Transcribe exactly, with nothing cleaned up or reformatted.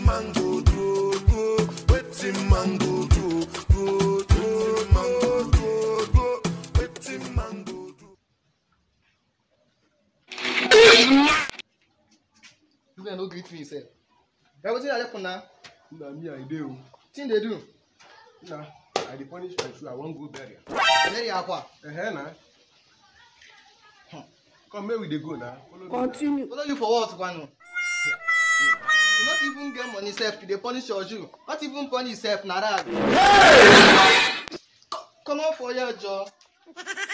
man go do, do, wetin man go do, do, do, man go do, do, wetin man go do. You can no greet me, sir. Everything I left for now. Na me I dey o. Thing they do. Na I dey punish my shoe. I wan go burial. Very aqua. Eh na. Come make we dey go now. Continue. Follow you for what, Kwano? You not even get money self to dey punish your shoe. Not even punish self, na that. Come on for your job.